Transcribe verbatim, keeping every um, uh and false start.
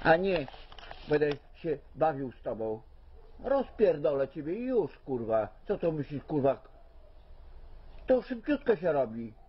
A nie będę się bawił z tobą. Rozpierdolę ciebie i już, kurwa. Co to myślisz, kurwa? To szybciutko się robi.